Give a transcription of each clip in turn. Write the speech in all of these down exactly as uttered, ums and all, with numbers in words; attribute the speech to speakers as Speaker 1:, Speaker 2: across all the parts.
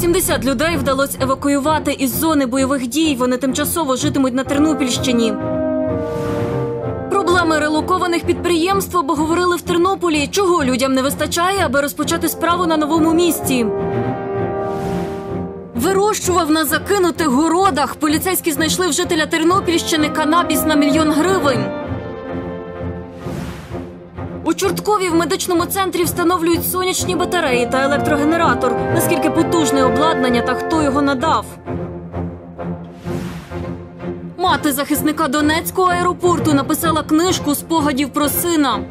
Speaker 1: сімдесят людей вдалося евакуювати із зони бойових дій. Вони тимчасово житимуть на Тернопільщині. Проблеми релокованих підприємств обговорили в Тернополі. Чого людям не вистачає, аби розпочати справу на новому місці? Вирощував на закинутих городах. Поліцейські знайшли в жителя Тернопільщини канабіс на мільйон гривень. У Чорткові в медичному центрі встановлюють сонячні батареї та електрогенератор. Наскільки потужне обладнання та хто його надав? Мати захисника Донецького аеропорту написала книжку спогадів про сина.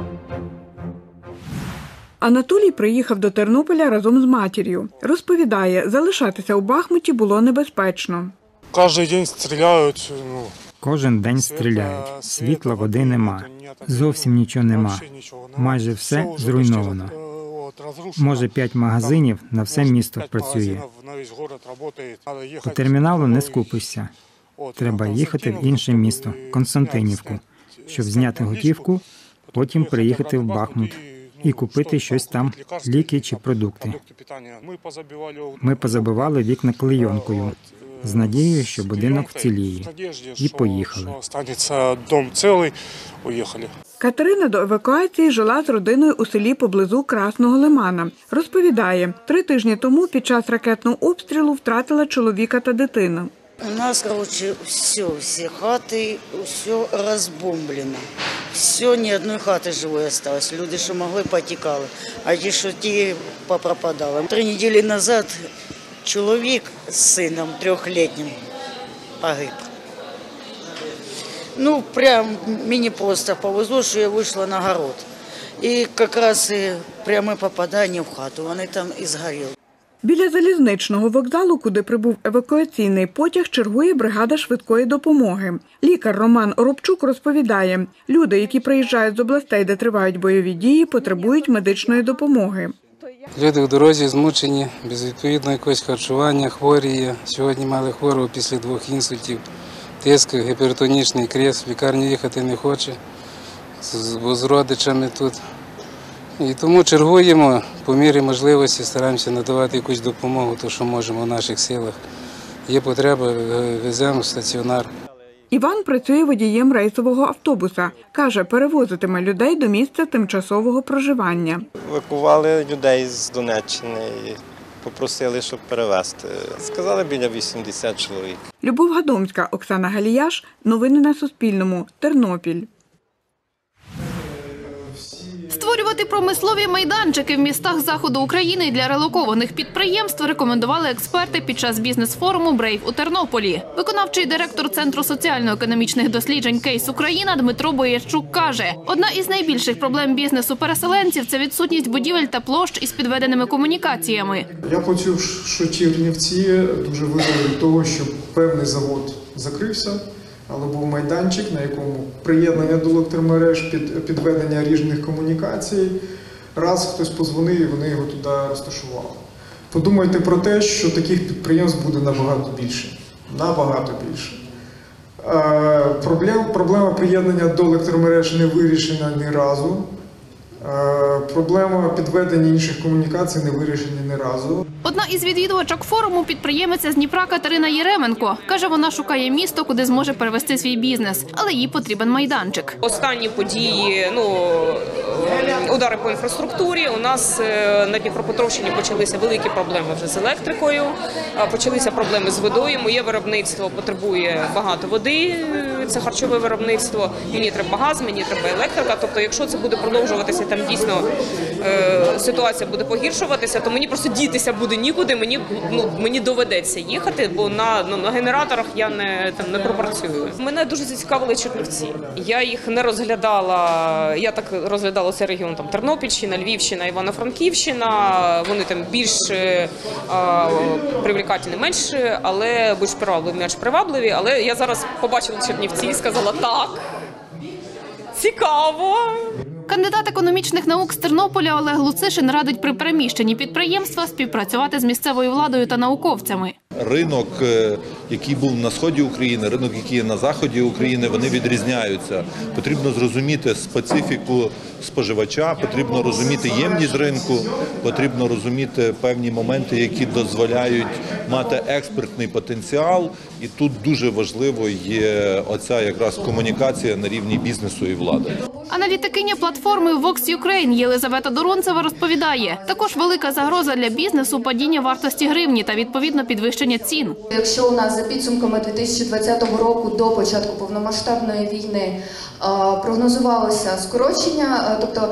Speaker 2: Анатолій приїхав до Тернополя разом з матір'ю. Розповідає, залишатися у Бахмуті було небезпечно.
Speaker 3: Кожен день стріляють.
Speaker 4: Кожен день стріляють. Світла, води нема. Зовсім нічого нема. Майже все зруйновано. Може, п'ять магазинів на все місто працює. По терміналу не скупишся. Треба їхати в інше місто, Константинівку, щоб зняти готівку, потім приїхати в Бахмут і купити щось там, ліки чи продукти. Ми позабивали вікна клейонкою, з надією, що будинок вціліє. І поїхали.
Speaker 2: Катерина до евакуації жила з родиною у селі поблизу Красного Лимана. Розповідає, три тижні тому під час ракетного обстрілу втратила чоловіка та дитину.
Speaker 5: У нас, короче, все, все хаты, все разбомблено. Все, ни одной хаты живой осталось. Люди, что могли, потекали, а ті, що ті, попропадали. Три недели назад чоловік з сином трьохлітнім погиб. Ну, прям мені просто повезло, що я вийшла на город. І якраз пряме попадання в хату, вони там і згоріли.
Speaker 2: Біля залізничного вокзалу, куди прибув евакуаційний потяг, чергує бригада швидкої допомоги. Лікар Роман Оробчук розповідає, люди, які приїжджають з областей, де тривають бойові дії, потребують медичної допомоги.
Speaker 6: Люди в дорозі змучені, без відповідного якогось харчування, хворі є. Сьогодні мали хворого після двох інсультів, тиск, гіпертонічний криз, в лікарню їхати не хоче, з родичами тут. І тому чергуємо, по мірі можливості стараємося надавати якусь допомогу, то що можемо в наших силах. Є потреба, веземо в стаціонар.
Speaker 2: Іван працює водієм рейсового автобуса. Каже, перевозитиме людей до місця тимчасового проживання.
Speaker 7: Евакували людей з Донеччини і попросили, щоб перевезти. Сказали, біля вісімдесят чоловік.
Speaker 2: Любов Гадомська, Оксана Галіяш. Новини на Суспільному. Тернопіль.
Speaker 8: Створювати промислові майданчики в містах заходу України для релокованих підприємств рекомендували експерти під час бізнес-форуму «Брейв» у Тернополі. Виконавчий директор Центру соціально-економічних досліджень «Кейс Україна» Дмитро Боярчук каже, одна із найбільших проблем бізнесу переселенців – це відсутність будівель та площ із підведеними комунікаціями.
Speaker 9: Я почув, що Чернівці дуже визвали від того, що певний завод закрився, але був майданчик, на якому приєднання до електромереж, під, підведення різних комунікацій. Раз хтось подзвонив, і вони його туди розташували. Подумайте про те, що таких підприємств буде набагато більше. Набагато більше. Е, проблем, проблема приєднання до електромереж не вирішена ні разу. Е, проблема підведення інших комунікацій не вирішена ні разу.
Speaker 8: Одна із відвідувачок форуму – підприємиця з Дніпра Катерина Єременко. Каже, вона шукає місто, куди зможе перевести свій бізнес, але їй потрібен майданчик.
Speaker 10: Останні події, ну, удари по інфраструктурі. У нас на Дніпропетровщині почалися великі проблеми вже з електрикою, почалися проблеми з водою. Моє виробництво потребує багато води, це харчове виробництво. Мені треба газ, мені треба електрика. Тобто, якщо це буде продовжуватися, там дійсно е, ситуація буде погіршуватися, то мені просто дітися буде нікуди, мені, ну, мені доведеться їхати, бо на, ну, на генераторах я не, там, не пропрацюю. Мене дуже зацікавили Чернівці. Я їх не розглядала, я так розглядала цей регіон, там Тернопільщина, Львівщина, Івано-Франківщина, вони там більш е, привлекательні, менш, але більш привабливі, менш привабливі, але я зараз побачила Чернівці і сказала так, цікаво.
Speaker 8: Кандидат економічних наук з Тернополя Олег Луцишин радить при переміщенні підприємства співпрацювати з місцевою владою та науковцями.
Speaker 11: Ринок, який був на сході України, ринок, який є на заході України, вони відрізняються. Потрібно зрозуміти специфіку споживача, потрібно розуміти ємність ринку, потрібно розуміти певні моменти, які дозволяють мати експортний потенціал. І тут дуже важливо є оця якраз комунікація на рівні бізнесу і влади.
Speaker 8: Аналітикиня платформи Vox Ukraine Єлизавета Доронцева розповідає, також велика загроза для бізнесу – падіння вартості гривні та відповідно підвищення цін.
Speaker 12: Якщо у нас за підсумками дві тисячі двадцятого року до початку повномасштабної війни прогнозувалося скорочення, тобто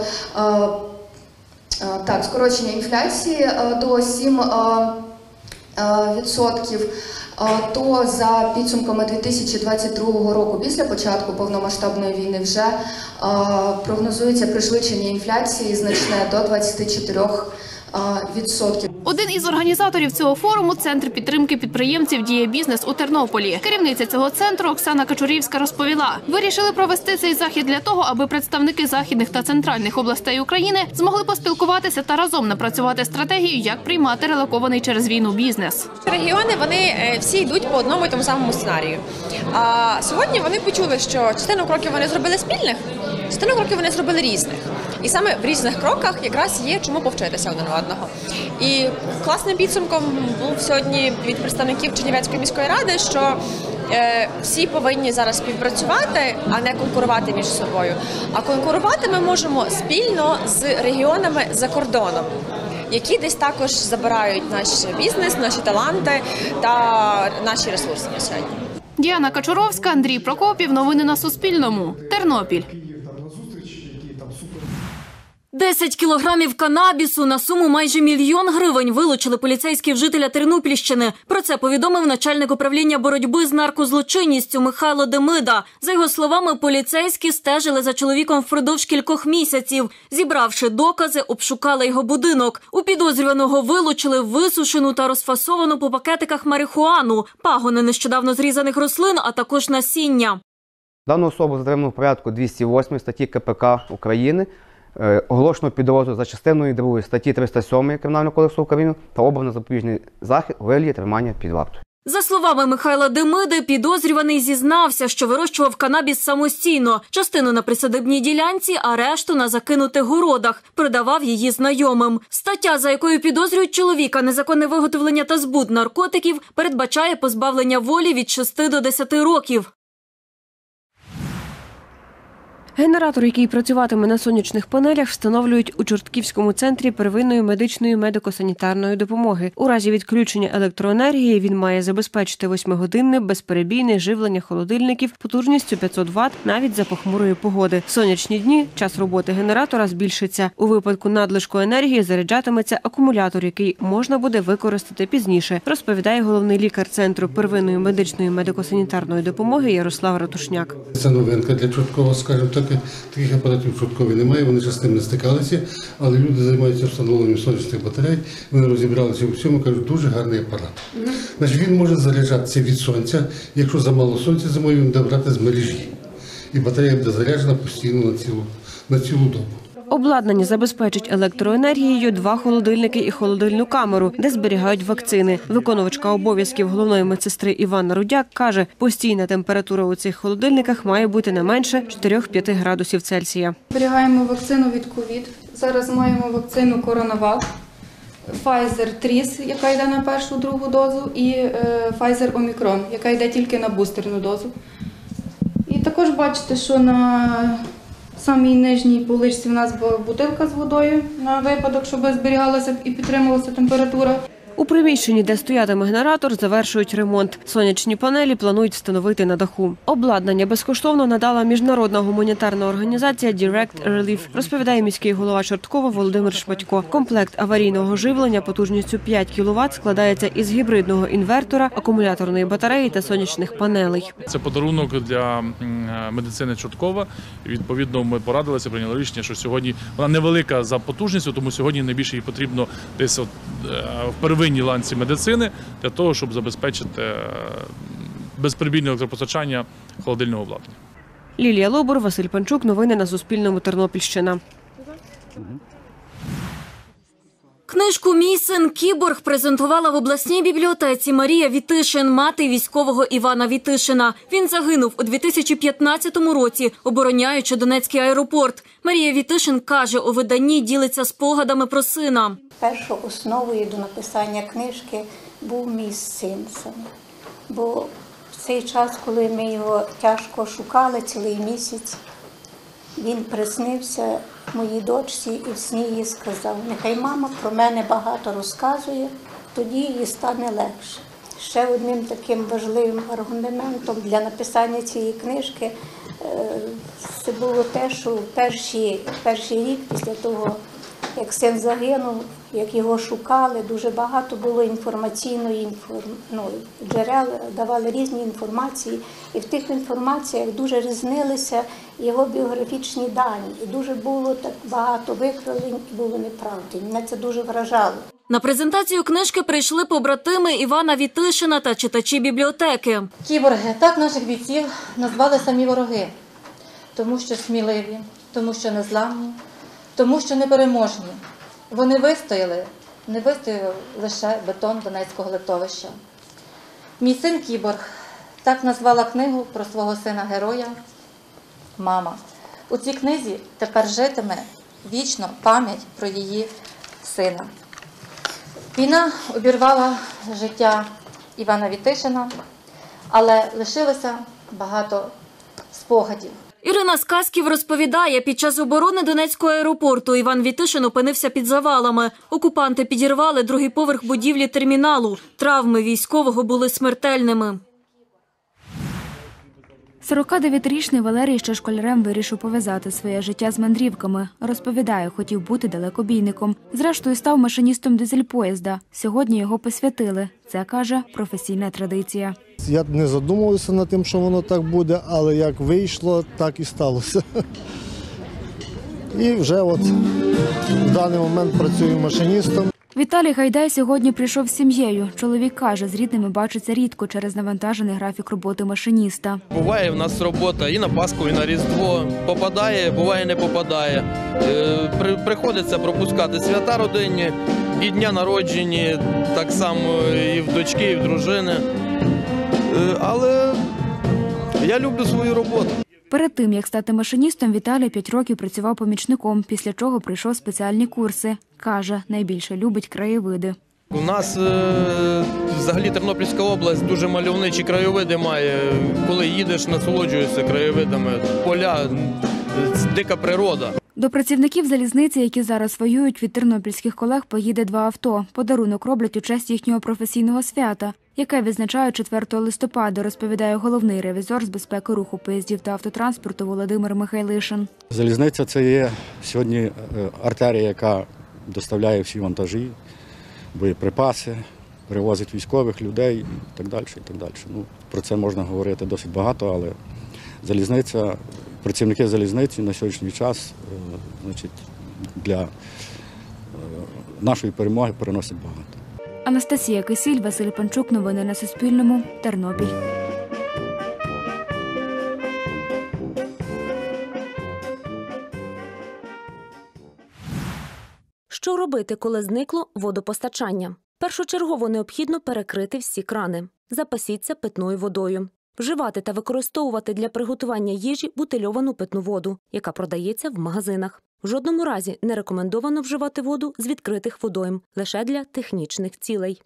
Speaker 12: так, скорочення інфляції до сім відсотків, то за підсумками дві тисячі двадцять другого року, після початку повномасштабної війни, вже прогнозується пришвидшення інфляції значне до двадцяти чотирьох відсотків.
Speaker 8: Один із організаторів цього форуму – Центр підтримки підприємців «Діє бізнес» у Тернополі. Керівниця цього центру Оксана Качурівська розповіла, вирішили провести цей захід для того, аби представники західних та центральних областей України змогли поспілкуватися та разом напрацювати стратегію, як приймати релокований через війну бізнес.
Speaker 13: Регіони, вони всі йдуть по одному і тому самому сценарію. А сьогодні вони почули, що частину кроків вони зробили спільних, частину кроків вони зробили різних. І саме в різних кроках якраз є чому повчитися один одного. І класним підсумком був сьогодні від представників Чернівецької міської ради, що е, всі повинні зараз співпрацювати, а не конкурувати між собою. А конкурувати ми можемо спільно з регіонами за кордоном, які десь також забирають наш бізнес, наші таланти та наші ресурси на сьогодні.
Speaker 8: Діана Качуровська, Андрій Прокопів. Новини на Суспільному. Тернопіль.
Speaker 1: десять кілограмів канабісу на суму майже мільйон гривень вилучили поліцейські в жителя Тернопільщини. Про це повідомив начальник управління боротьби з наркозлочинністю Михайло Демида. За його словами, поліцейські стежили за чоловіком впродовж кількох місяців. Зібравши докази, обшукали його будинок. У підозрюваного вилучили висушену та розфасовану по пакетиках марихуану, пагони нещодавно зрізаних рослин, а також насіння.
Speaker 14: Дану особу затримано в порядку двісті восьмої статті ка пе ка України. Оголошено підозру за частиною другої статті триста сьомої Кримінального кодексу України та обрано запобіжний захід у вигляді тримання під вартою.
Speaker 1: За словами Михайла Демиди, підозрюваний зізнався, що вирощував канабіс самостійно. Частину на присадибній ділянці, а решту на закинутих городах. Продавав її знайомим. Стаття, за якою підозрюють чоловіка незаконне виготовлення та збут наркотиків, передбачає позбавлення волі від шести до десяти років.
Speaker 15: Генератор, який працюватиме на сонячних панелях, встановлюють у Чортківському центрі первинної медичної медико-санітарної допомоги. У разі відключення електроенергії він має забезпечити восьмигодинне безперебійне живлення холодильників потужністю п'ятсот ватт навіть за похмурої погоди. В сонячні дні час роботи генератора збільшиться. У випадку надлишку енергії заряджатиметься акумулятор, який можна буде використати пізніше, розповідає головний лікар Центру первинної медичної медико-санітарної допомоги Ярослав Ратушняк.
Speaker 16: Це новинка для Чорткова, скажімо так. Таких апаратів в Чорткові немає, вони ще з тим не стикалися, але люди займаються встановленням сонячних батарей, вони розібралися у всьому, кажуть, дуже гарний апарат. Mm-hmm. Значить, він може заряджатися від сонця, якщо замало сонця зимою, він буде брати з мережі. І батарея буде заряджена постійно на цілу, на цілу добу.
Speaker 15: Обладнання забезпечить електроенергією два холодильники і холодильну камеру, де зберігають вакцини. Виконувачка обов'язків головної медсестри Іванна Рудяк каже, постійна температура у цих холодильниках має бути не менше чотирьох-п'яти градусів Цельсія.
Speaker 17: Зберігаємо вакцину від ковід. Зараз маємо вакцину Коронавак, Pfizer Тріс, яка йде на першу, другу дозу, і Pfizer Omicron, яка йде тільки на бустерну дозу. І також бачите, що на в самій нижній поличці в нас була бутилка з водою на випадок, щоб зберігалася і підтримувалася температура.
Speaker 15: У приміщенні, де стоятиме генератор, завершують ремонт. Сонячні панелі планують встановити на даху. Обладнання безкоштовно надала міжнародна гуманітарна організація Direct Relief, розповідає міський голова Чорткова Володимир Шпатько. Комплект аварійного живлення потужністю п'ять кіловат складається із гібридного інвертора, акумуляторної батареї та сонячних панелей.
Speaker 18: Це подарунок для медицини Чорткова. Відповідно, ми порадилися, прийняли рішення, що сьогодні вона невелика за потужністю, тому сьогодні найбільше їй потрібно десь от в первинній ланці медицини для того, щоб забезпечити безперебійне електропостачання холодильного обладнання.
Speaker 15: Лілія Лобур, Василь Панчук. Новини на Суспільному. Тернопільщина.
Speaker 1: Книжку «Мій син Кіборг» презентувала в обласній бібліотеці Марія Вітишин, мати військового Івана Вітишина. Він загинув у дві тисячі п'ятнадцятому році, обороняючи Донецький аеропорт. Марія Вітишин каже, у виданні ділиться спогадами про сина.
Speaker 19: Першою основою до написання книжки був мій син сам. Бо в цей час, коли ми його тяжко шукали цілий місяць, він приснився моїй дочці і в сні їй сказав: нехай мама про мене багато розказує, тоді їй стане легше. Ще одним таким важливим аргументом для написання цієї книжки це було те, що в перший, перший рік після того, як син загинув, як його шукали, дуже багато було інформаційної інформ... ну, джерел, давали різні інформації. І в тих інформаціях дуже різнилися його біографічні дані. І дуже було так багато викривлень і було неправди. Мене це дуже вражало.
Speaker 1: На презентацію книжки прийшли побратими Івана Вітишина та читачі бібліотеки.
Speaker 20: Кіборги, так наших бійців назвали самі вороги. Тому що сміливі, тому що незламні, тому що непереможні. Вони вистояли, не вистояв лише бетон Донецького литовища. Мій син Кіборг, так назвала книгу про свого сина-героя мама. У цій книзі тепер житиме вічно пам'ять про її сина. Війна обірвала життя Івана Вітишина, але лишилося багато спогадів.
Speaker 1: Ірина Сказків розповідає, під час оборони Донецького аеропорту Іван Вітишин опинився під завалами. Окупанти підірвали другий поверх будівлі терміналу. Травми військового були смертельними.
Speaker 21: сорокадев'ятирічний Валерій ще школярем вирішив пов'язати своє життя з мандрівками. Розповідає, хотів бути далекобійником. Зрештою, став машиністом дизель-поїзда. Сьогодні його посвятили. Це, каже, професійна традиція.
Speaker 22: Я не задумувався над тим, що воно так буде, але як вийшло, так і сталося. І вже от в даний момент працюю машиністом.
Speaker 21: Віталій Гайдай сьогодні прийшов з сім'єю. Чоловік каже, з рідними бачиться рідко через навантажений графік роботи машиніста.
Speaker 23: Буває в нас робота і на Пасху, і на Різдво. Попадає, буває не попадає. При, приходиться пропускати свята родинні, і дня народжені, так само і в дочки, і в дружини. Але я люблю свою роботу.
Speaker 21: Перед тим, як стати машиністом, Віталій п'ять років працював помічником, після чого пройшов спеціальні курси. Каже, найбільше любить краєвиди.
Speaker 23: У нас взагалі Тернопільська область дуже мальовничі краєвиди має. Коли їдеш, насолоджуєшся краєвидами. Поля, дика природа.
Speaker 21: До працівників залізниці, які зараз воюють, від тернопільських колег поїде два авто. Подарунок роблять у честь їхнього професійного свята, яке відзначають четвертого листопада, розповідає головний ревізор з безпеки руху поїздів та автотранспорту Володимир Михайлишин.
Speaker 24: Залізниця – це є сьогодні артерія, яка доставляє всі вантажі, боєприпаси, перевозить військових людей і так далі. І так далі. Ну, про це можна говорити досить багато, але залізниця, працівники залізниці на сьогоднішній час значить, для нашої перемоги переносять багато.
Speaker 21: Анастасія Кисіль, Василь Панчук. Новини на Суспільному. Тернопіль.
Speaker 25: Що робити, коли зникло водопостачання? Першочергово необхідно перекрити всі крани. Запасіться питною водою. Вживати та використовувати для приготування їжі бутильовану питну воду, яка продається в магазинах. В жодному разі не рекомендовано вживати воду з відкритих водойм, лише для технічних цілей.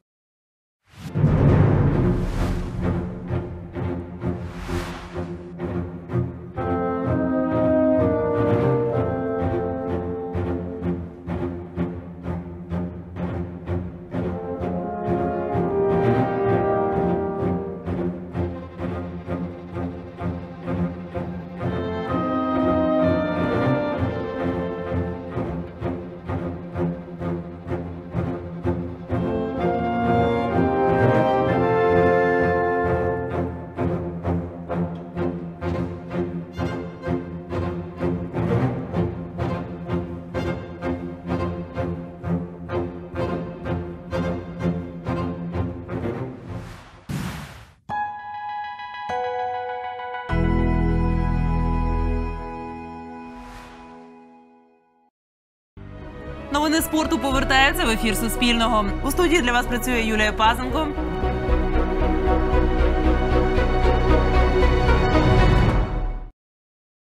Speaker 3: Новини спорту повертаються в ефір Суспільного. У студії для вас працює Юлія Пазенко.